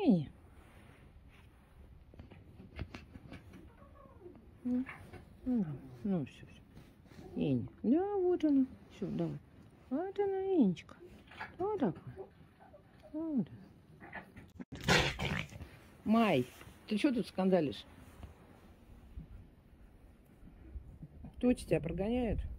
Эни. Ну, все, все. Эни. Да, вот она. Все, давай. Вот она, Энечка. Вот такая. Вот. Май, ты что тут скандалишь? Кто тебя прогоняет?